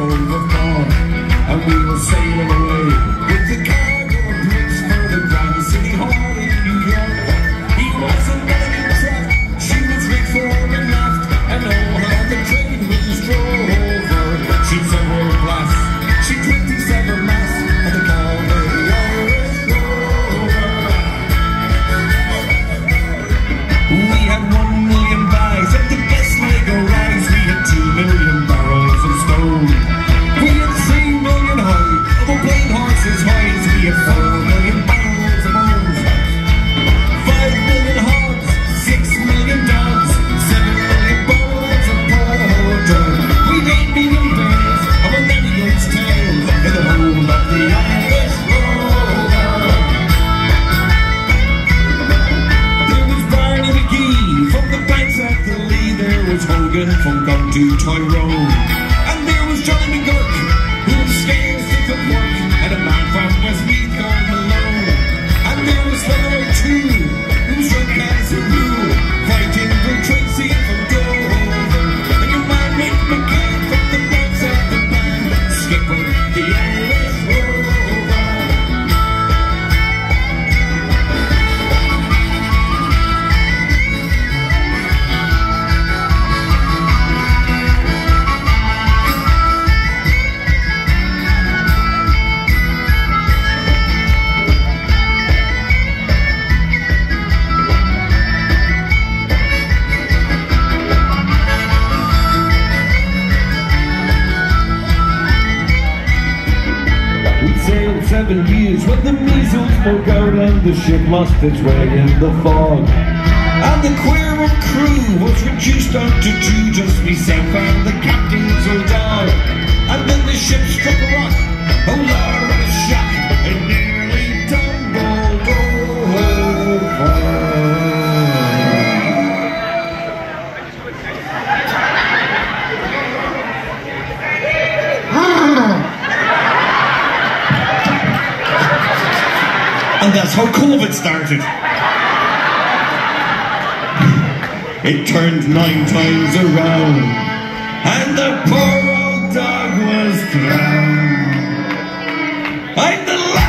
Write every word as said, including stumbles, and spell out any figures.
overfall, and we were sailing away with the cargo of bricks for the Grand City Hall in New York. He was a running truck, she was Rick Ford and left, and all how the train winds drove over. She'd several glass, she twenty-seven mass, and they called her the Irish Rover. We had one million bags of the best Lego rice, we had two million barrels of stone. We had three million hide of a plain horse's hides, we had four million barrels of bones, five million hogs, six million dogs, seven million barrels of porter. We had eight million bales of a many-oaks tail in the hold of the Irish Rover. There was Barney McGee from the banks at the Lee, there was Hogan from Gun to Tyrone, and there was Johnny McGurk, who was scared stiff at work, and a man from Westmeath called Malone. And there was Leonard too, who was drunk as a rule, fighting for Tracy from Dover. And your man Nick McGann from the banks at the band, skipper the Irish Rover. Seven years when the measles broke out and the ship lost its way in the fog, and the queer old crew was reduced down to two, just myself and the captain's old dog. And then the ship struck a rock, oh Lord, what a shock, it nearly tumbled over. And that's how COVID started. It turned nine times around, and the poor old dog was drowned. I'm the